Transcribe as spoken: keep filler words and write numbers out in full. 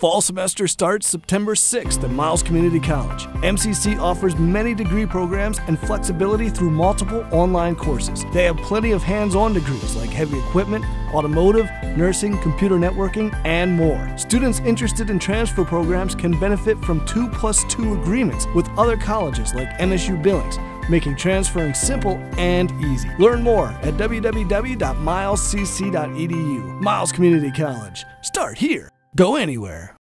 Fall semester starts September sixth at Miles Community College. M C C offers many degree programs and flexibility through multiple online courses. They have plenty of hands-on degrees like heavy equipment, automotive, nursing, computer networking, and more. Students interested in transfer programs can benefit from two plus two agreements with other colleges like M S U Billings, making transferring simple and easy. Learn more at w w w dot miles c c dot e d u. Miles Community College. Start here. Go anywhere.